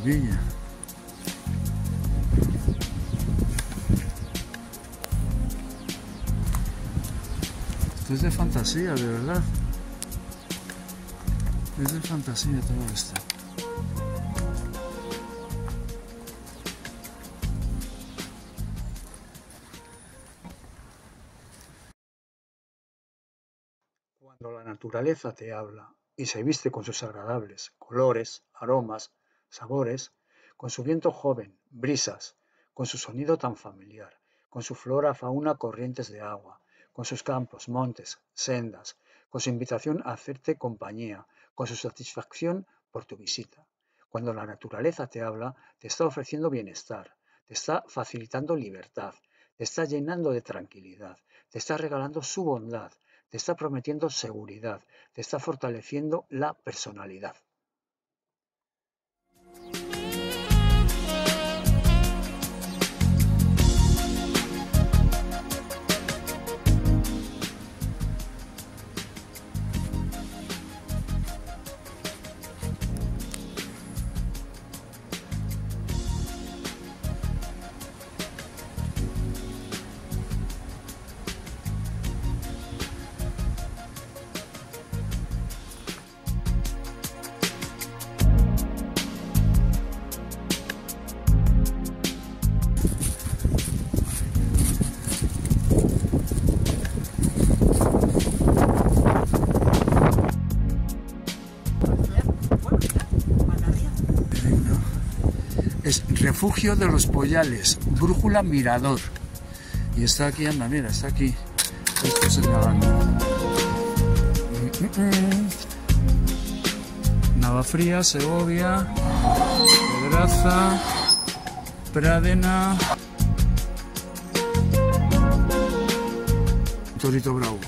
maravilla. Esto es de fantasía, de verdad. Es de fantasía todo esto. Cuando la naturaleza te habla y se viste con sus agradables colores, aromas, sabores, con su viento joven, brisas, con su sonido tan familiar, con su flora, fauna, corrientes de agua, con sus campos, montes, sendas, con su invitación a hacerte compañía, con su satisfacción por tu visita. Cuando la naturaleza te habla, te está ofreciendo bienestar, te está facilitando libertad, te está llenando de tranquilidad, te está regalando su bondad, te está prometiendo seguridad, te está fortaleciendo la personalidad. Es Refugio de los Pollales, Brújula Mirador. Y está aquí, anda, mira, está aquí. Esto señalando. Navafría, Segovia, Pedraza, Pradena, Torito Bravo.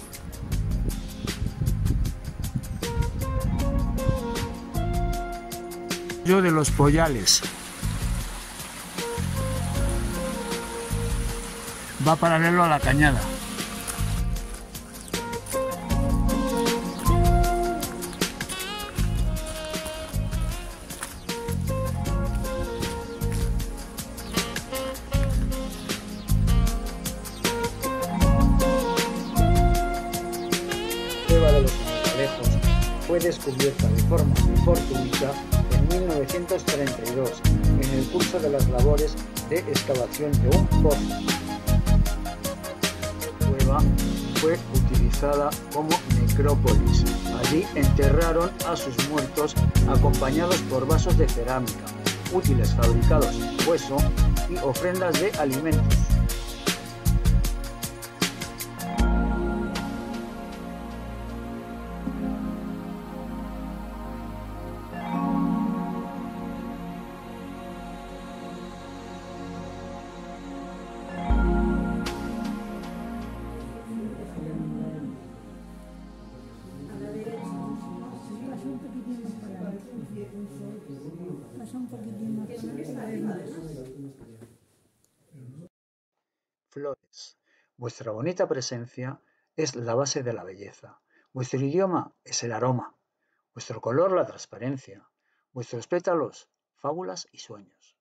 Yo de los Pollales. Va paralelo a la cañada. Cueva de los Cangrejos fue descubierta de forma fortuita en 1932 en el curso de las labores de excavación de un pozo. Fue utilizada como necrópolis. Allí enterraron a sus muertos acompañados por vasos de cerámica, útiles fabricados en hueso y ofrendas de alimentos. Flores. Vuestra bonita presencia es la base de la belleza. Vuestro idioma es el aroma. Vuestro color la transparencia. Vuestros pétalos, fábulas y sueños.